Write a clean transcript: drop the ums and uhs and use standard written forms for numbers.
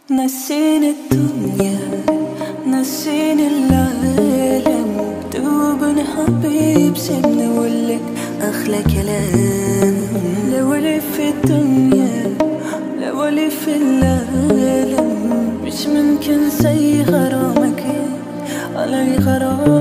نسيني الدنيا، نسيني العالم، دوبني حبيب سيبني اقولك احلى كلام. لو لي في الدنيا لو لي في العالم، مش ممكن زي غرامك على غرام.